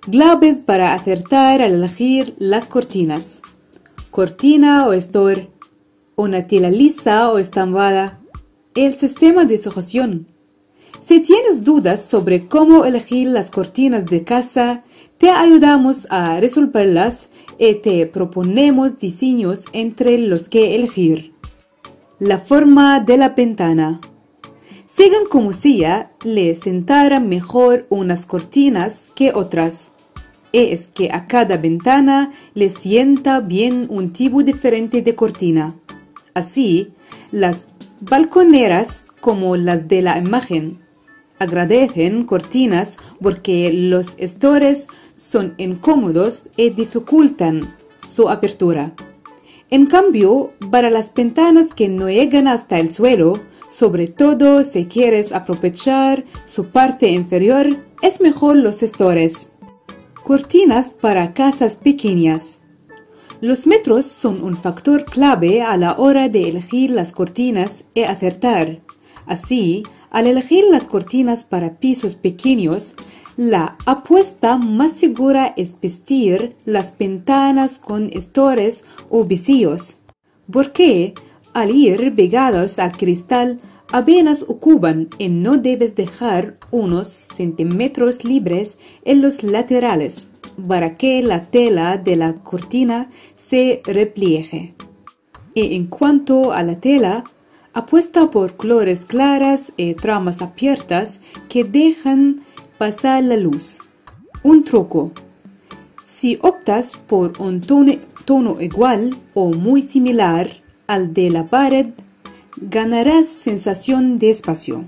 Claves para acertar al elegir las cortinas. Cortina o estor, una tela lisa o estampada, el sistema de sujeción. Si tienes dudas sobre cómo elegir las cortinas de casa, te ayudamos a resolverlas y te proponemos diseños entre los que elegir. La forma de la ventana. Según como sea, le sentarán mejor unas cortinas que otras. Es que a cada ventana le sienta bien un tipo diferente de cortina. Así, las balconeras, como las de la imagen, agradecen cortinas porque los estores son incómodos y dificultan su apertura. En cambio, para las ventanas que no llegan hasta el suelo, sobre todo si quieres aprovechar su parte inferior, es mejor los estores. Cortinas para casas pequeñas. Los metros son un factor clave a la hora de elegir las cortinas y acertar. Así, al elegir las cortinas para pisos pequeños, la apuesta más segura es vestir las ventanas con estores o visillos, porque al ir pegados al cristal apenas ocupan y no debes dejar unos centímetros libres en los laterales para que la tela de la cortina se repliegue. Y en cuanto a la tela, apuesta por colores claras y tramas abiertas que dejan pasar la luz. Un truco. Si optas por un tono igual o muy similar al de la pared, ganarás sensación de espacio.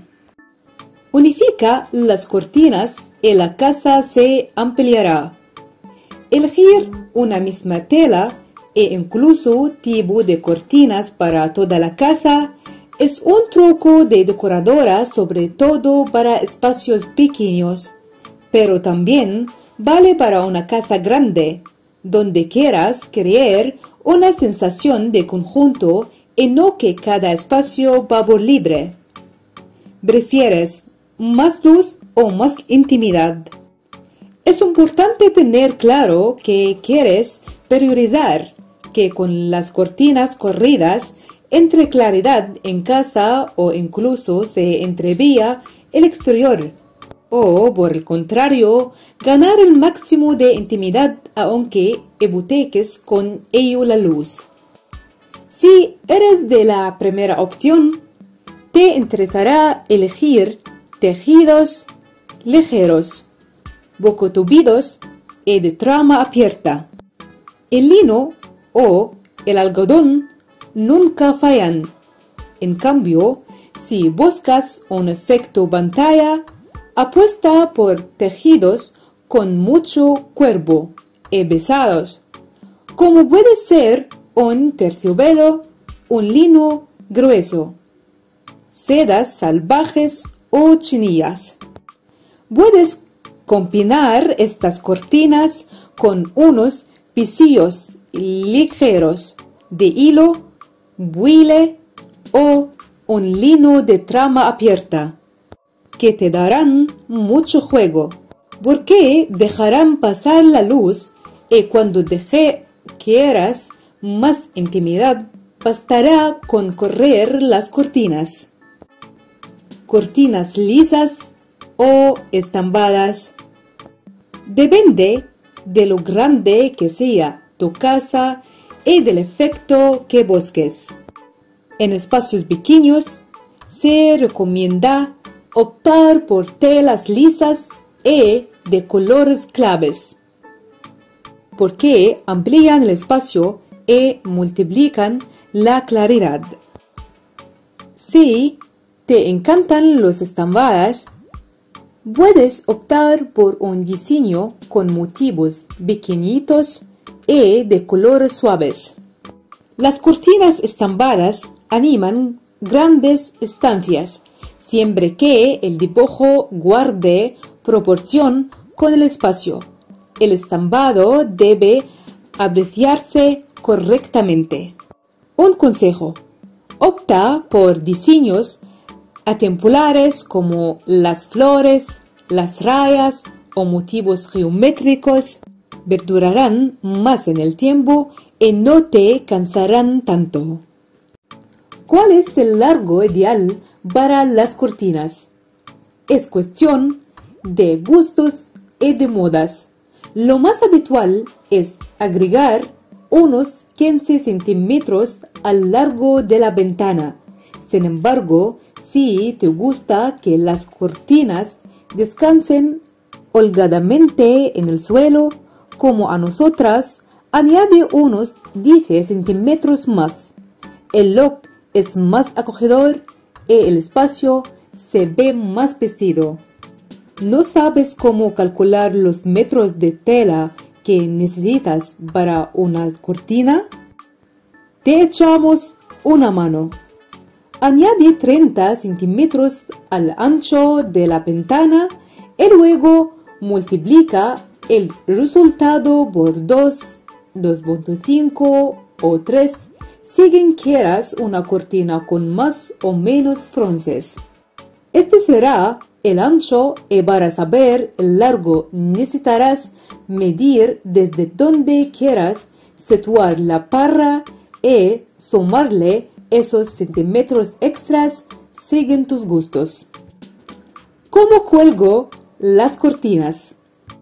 Unifica las cortinas y la casa se ampliará. Elegir una misma tela e incluso tipo de cortinas para toda la casa es un truco de decoradora, sobre todo para espacios pequeños, pero también vale para una casa grande, donde quieras crear una sensación de conjunto y no que cada espacio va por libre. ¿Prefieres más luz o más intimidad? Es importante tener claro que quieres priorizar, que con las cortinas corridas entre claridad en casa o incluso se entrevía el exterior, o por el contrario, ganar el máximo de intimidad aunque hipoteques con ello la luz. Si eres de la primera opción, te interesará elegir tejidos ligeros, poco tupidos y de trama abierta. El lino o el algodón nunca fallan. En cambio, si buscas un efecto pantalla, apuesta por tejidos con mucho cuerpo y pesados, como puede ser un terciopelo, un lino grueso, sedas salvajes o chinillas. Puedes combinar estas cortinas con unos visillos ligeros de hilo, buille o un lino de trama abierta, que te darán mucho juego, porque dejarán pasar la luz y cuando quieras más intimidad, bastará con correr las cortinas. Cortinas lisas o estampadas. Depende de lo grande que sea tu casa y del efecto que busques. En espacios pequeños se recomienda optar por telas lisas y de colores claves, porque amplían el espacio y multiplican la claridad. Si te encantan los estampadas, puedes optar por un diseño con motivos pequeñitos y de colores suaves. Las cortinas estampadas animan grandes estancias, siempre que el dibujo guarde proporción con el espacio. El estampado debe apreciarse correctamente. Un consejo: opta por diseños atempolares como las flores, las rayas o motivos geométricos perdurarán más en el tiempo y no te cansarán tanto. ¿Cuál es el largo ideal para las cortinas? Es cuestión de gustos y de modas. Lo más habitual es agregar unos 15 centímetros al largo de la ventana. Sin embargo, si te gusta que las cortinas descansen holgadamente en el suelo, como a nosotras, añade unos 10 centímetros más. El look es más acogedor y el espacio se ve más vestido. ¿No sabes cómo calcular los metros de tela que necesitas para una cortina? Te echamos una mano. Añade 30 centímetros al ancho de la ventana y luego multiplica el resultado por 2, 2.5 o 3 si quieras una cortina con más o menos fronces. Este será el ancho y para saber el largo necesitarás medir desde donde quieras situar la parra y sumarle esos centímetros extras según tus gustos. ¿Cómo cuelgo las cortinas?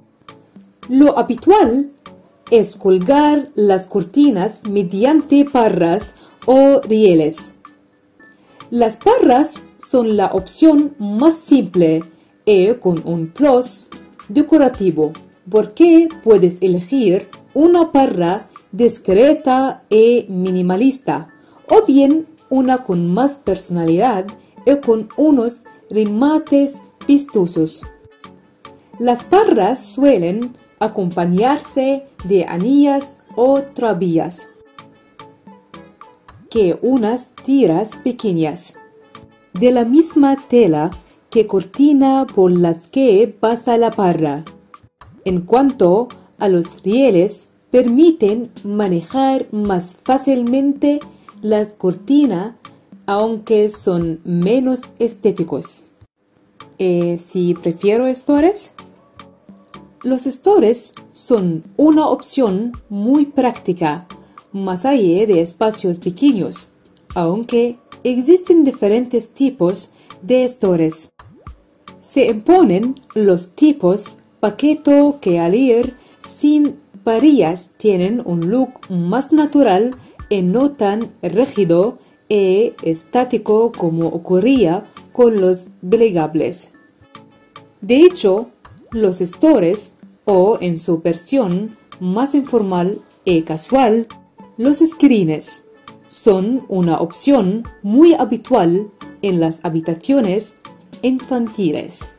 Lo habitual es colgar las cortinas mediante parras o rieles. Las parras son la opción más simple y con un plus decorativo, porque puedes elegir una parra discreta y minimalista, o bien una con más personalidad y con unos remates vistosos. Las parras suelen acompañarse de anillas o trabillas, que unas tiras pequeñas, de la misma tela que cortina por las que pasa la parra. En cuanto a los rieles, permiten manejar más fácilmente la cortina, aunque son menos estéticos. ¿Si prefiero estores? Los estores son una opción muy práctica, más allá de espacios pequeños, aunque existen diferentes tipos de estores. Se imponen los tipos paqueto que al ir sin varillas tienen un look más natural y no tan rígido e estático como ocurría con los plegables. De hecho, los estores, o en su versión más informal y casual, los screens, son una opción muy habitual en las habitaciones infantiles.